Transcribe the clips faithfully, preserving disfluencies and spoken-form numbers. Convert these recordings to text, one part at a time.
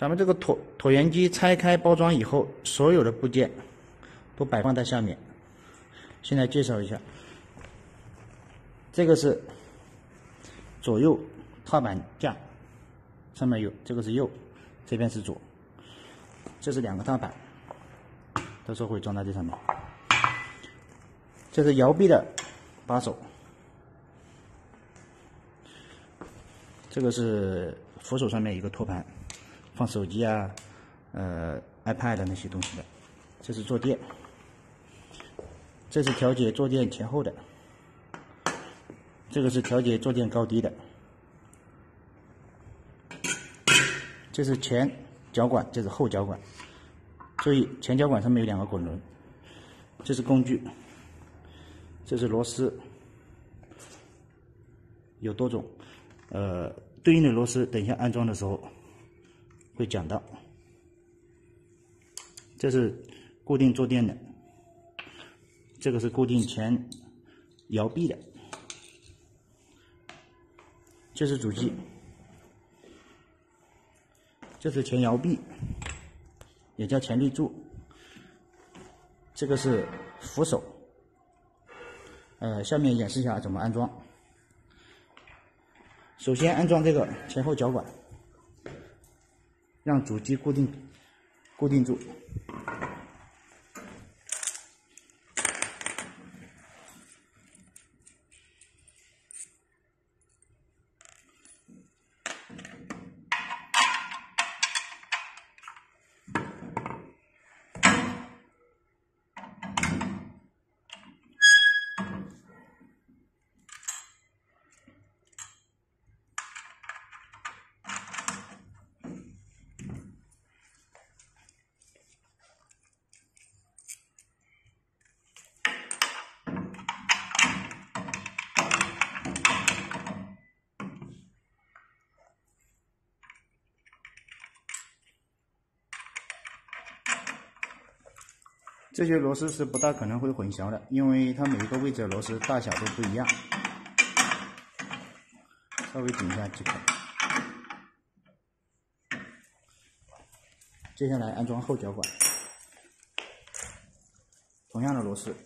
咱们这个椭椭圆机拆开包装以后，所有的部件都摆放在下面。现在介绍一下，这个是左右踏板架，上面有这个是右，这边是左，这是两个踏板，到时候会装在这上面。这是摇臂的把手，这个是扶手上面一个托盘，放手机啊、呃 iPad 那些东西的。这是坐垫，这是调节坐垫前后的，这个是调节坐垫高低的，这是前脚管，这是后脚管。注意，前脚管上面有两个滚轮。这是工具，这是螺丝，有多种，呃，对应的螺丝等一下安装的时候会讲到。这是固定坐垫的，这个是固定前摇臂的，这是主机，这是前摇臂，也叫前立柱，这个是扶手。呃，下面演示一下怎么安装。首先安装这个前后脚管，让主机固定固定住。这些螺丝是不大可能会混淆的，因为它每一个位置的螺丝大小都不一样。稍微紧一下即可。接下来安装后脚管，同样的螺丝。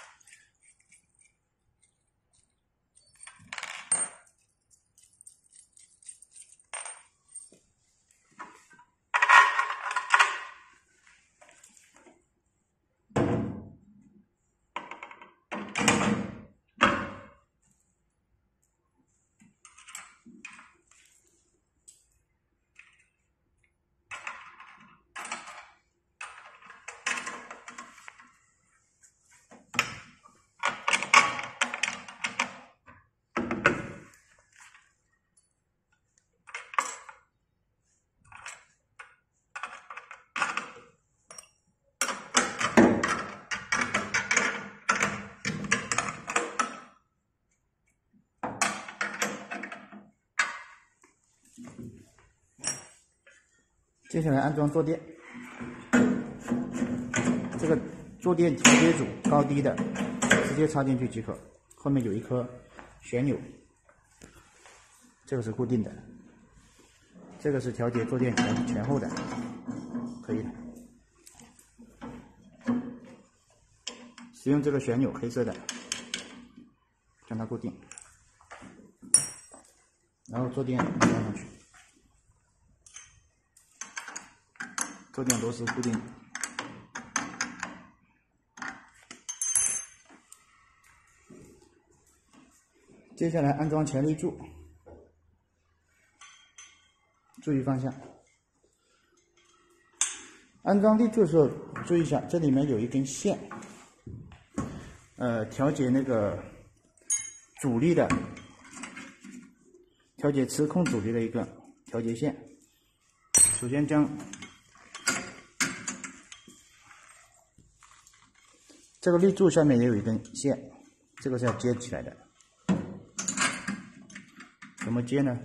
接下来安装坐垫，这个坐垫调节组高低的直接插进去即可，后面有一颗旋钮，这个是固定的，这个是调节坐垫前前后的，可以的。使用这个旋钮，黑色的，将它固定，然后坐垫安装上去。坐垫螺丝固定，接下来安装前立柱，注意方向。安装立柱的时候注意一下，这里面有一根线，呃，调节那个阻力的，调节磁控阻力的一个调节线。首先将这个立柱下面也有一根线，这个是要接起来的。怎么接呢？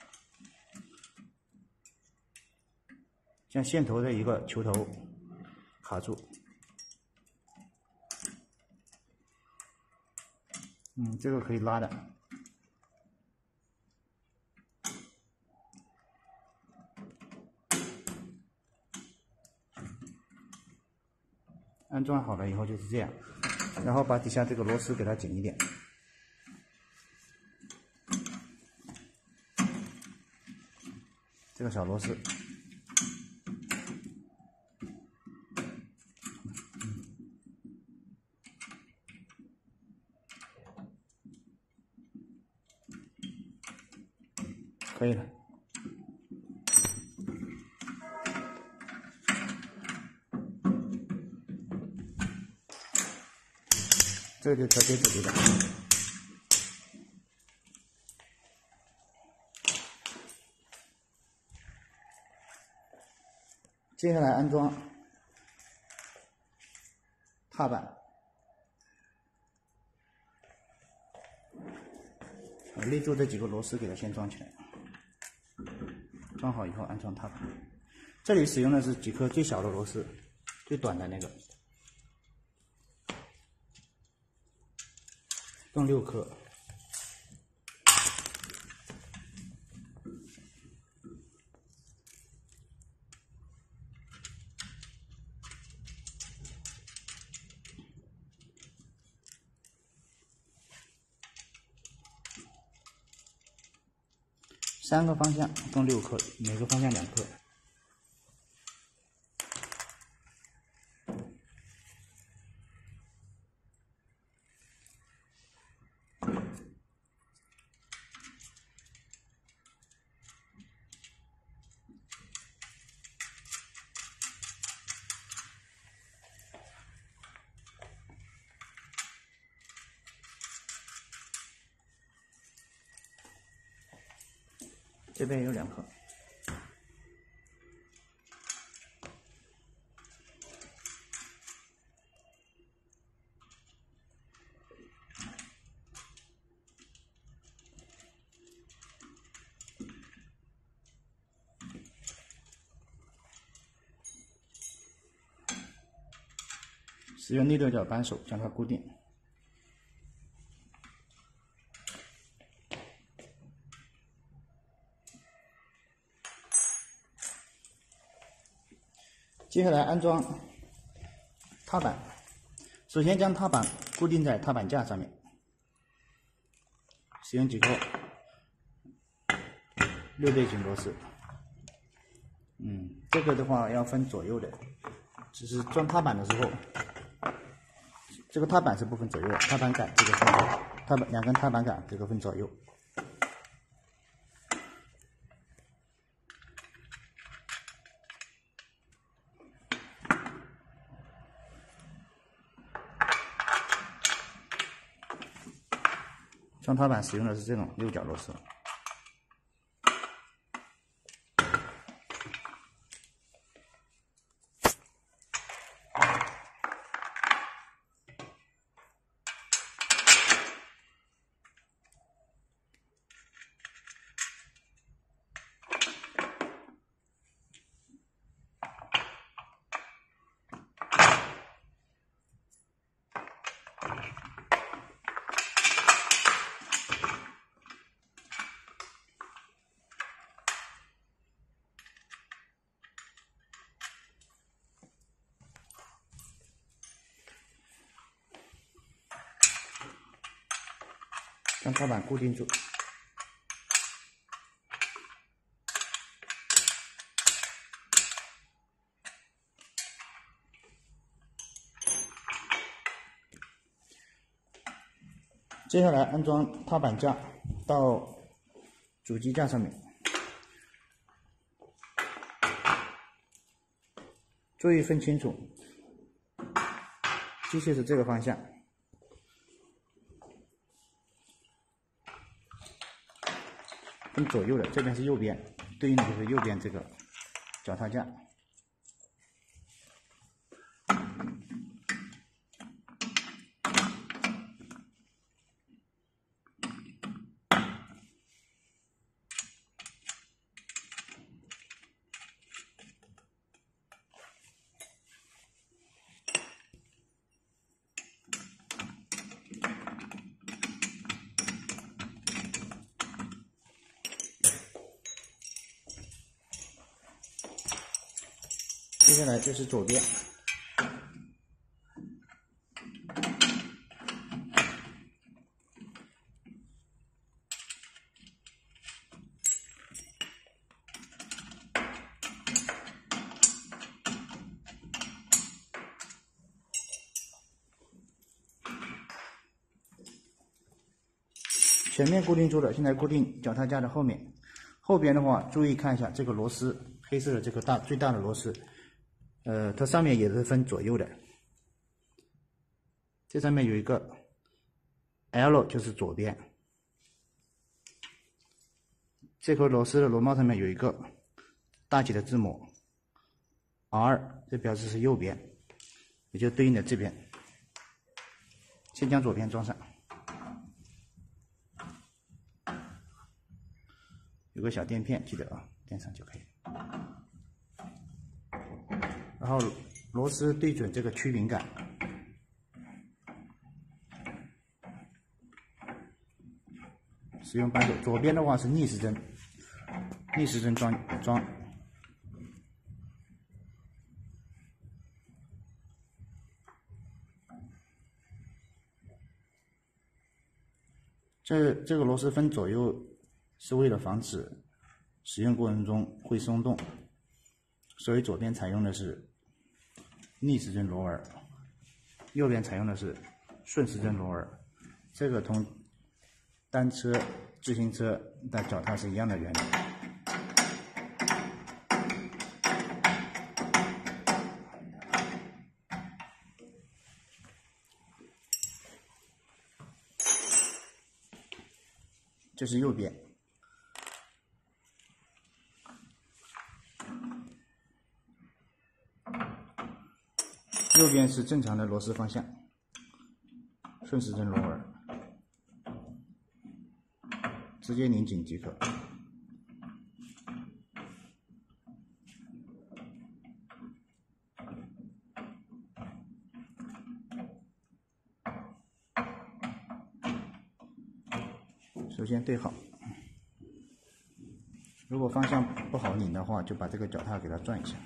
将线头的一个球头卡住，嗯，这个可以拉的。 安装好了以后就是这样，然后把底下这个螺丝给它紧一点。这个小螺丝，可以了。这个就调节阻力了。接下来安装踏板，立柱这几个螺丝给它先装起来，装好以后安装踏板。这里使用的是几颗最小的螺丝，最短的那个，共六颗。三个方向共六颗，每个方向两颗。这边有两颗。使用内六角扳手将它固定。接下来安装踏板，首先将踏板固定在踏板架上面，使用几颗六倍型螺丝。嗯，这个的话要分左右的，只是装踏板的时候，这个踏板是不分左右的，踏板杆这个分踏板两根踏板杆这个分左右。装踏板使用的是这种六角螺丝。将踏板固定住。接下来安装踏板架到主机架上面，注意分清楚，机械是这个方向。分左右的，这边是右边，对应的就是右边这个脚踏架。接下来就是左边， 前面固定住了，现在固定脚踏架的后面。后边的话，注意看一下这个螺丝，黑色的这个大最大的螺丝，呃，它上面也是分左右的。这上面有一个 L， 就是左边。这颗螺丝的螺帽上面有一个大写的字母 R， 这表示是右边，也就对应的这边。先将左边装上。 有个小垫片，记得啊，垫上就可以。然后螺丝对准这个曲柄杆，使用扳手。左边的话是逆时针，逆时针装装。这这个螺丝分左右。 是为了防止使用过程中会松动，所以左边采用的是逆时针螺纹，右边采用的是顺时针螺纹。这个同单车、自行车的脚踏是一样的原理。这是右边。 右边是正常的螺丝方向，顺时针螺纹，直接拧紧即可。首先对好，如果方向不好拧的话，就把这个脚踏给它转一下。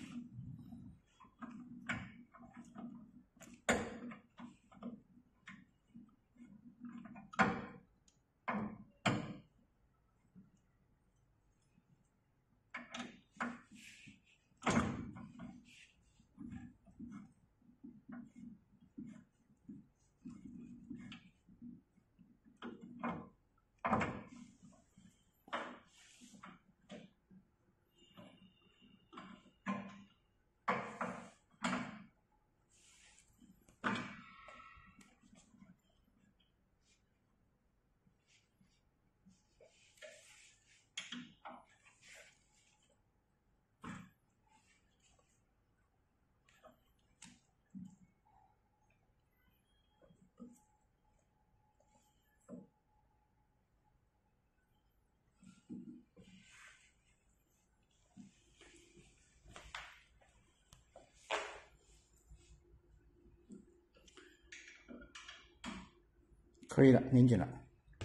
可以了，拧紧了。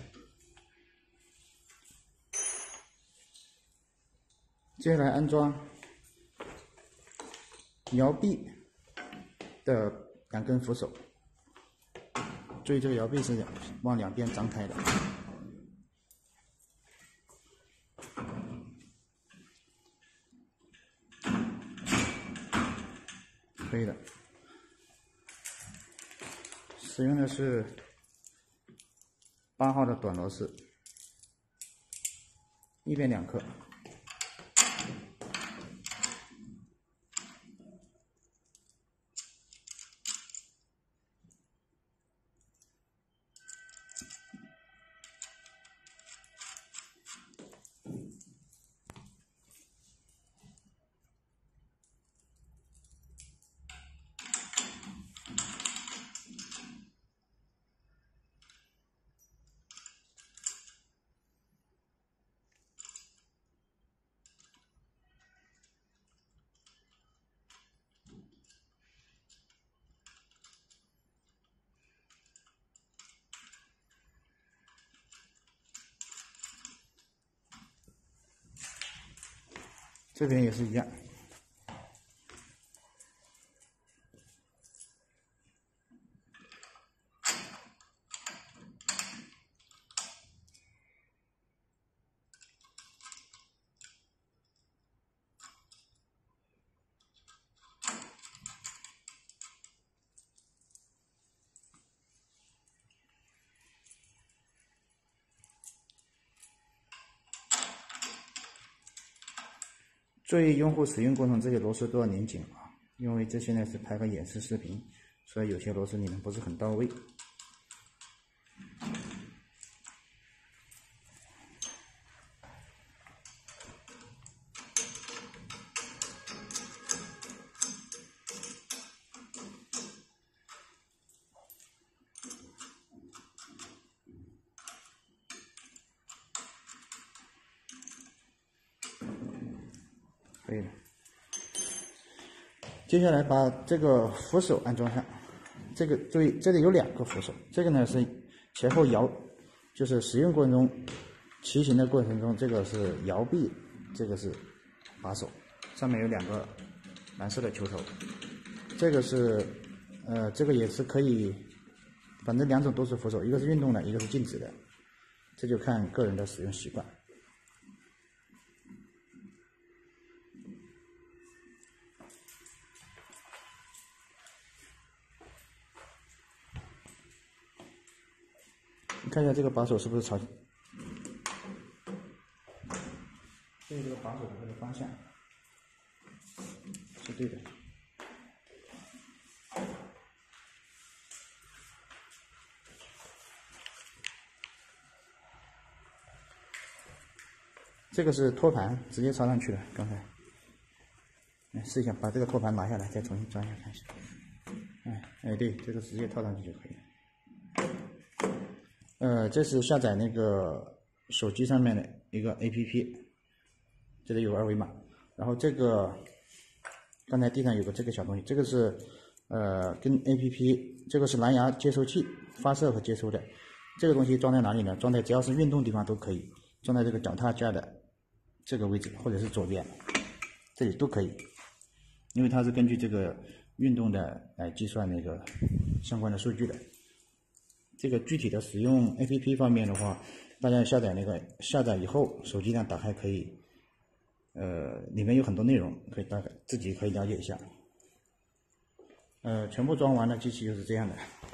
接下来安装摇臂的两根扶手，注意这个摇臂是往两边张开的。可以的。使用的是八号的短螺丝，一边两颗。这边也是一样。 注意用户使用过程这些螺丝都要拧紧啊，因为这现在是拍个演示视频，所以有些螺丝拧的不是很到位。可以了，接下来把这个扶手安装上。这个注意，这里有两个扶手，这个呢是前后摇，就是使用过程中、骑行的过程中，这个是摇臂，这个是把手，上面有两个蓝色的球头。这个是，呃，这个也是可以，反正两种都是扶手，一个是运动的，一个是静止的，这就看个人的使用习惯。你看一下这个把手是不是朝，对这个把手的这个方向是对的。这个是托盘，直接插上去了。刚才，来试一下，把这个托盘拿下来，再重新装一下看一下。哎哎，对，这个直接套上去就可以了。呃，这是下载那个手机上面的一个 A P P， 这里有个二维码。然后这个刚才地上有个这个小东西，这个是呃跟 A P P， 这个是蓝牙接收器，发射和接收的。这个东西装在哪里呢？装在只要是运动地方都可以，装在这个脚踏架的这个位置，或者是左边，这里都可以，因为它是根据这个运动的来计算那个相关的数据的。这个具体的使用 A P P 方面的话，大家下载那个下载以后，手机上打开可以，呃，里面有很多内容，可以大概自己可以了解一下。呃，全部装完了，机器就是这样的。